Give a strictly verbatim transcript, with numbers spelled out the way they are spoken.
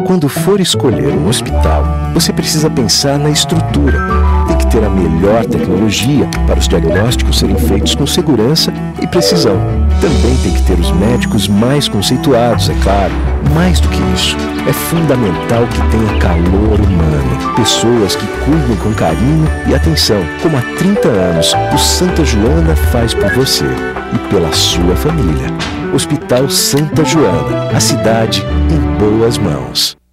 Quando for escolher um hospital, você precisa pensar na estrutura. Tem que ter a melhor tecnologia para os diagnósticos serem feitos com segurança e precisão. Também tem que ter os médicos mais conceituados, é claro. Mais do que isso, é fundamental que tenha calor humano. Pessoas que cuidem com carinho e atenção, como há trinta anos o Santa Joana faz por você e pela sua família. Hospital Santa Joana, a cidade em boas mãos.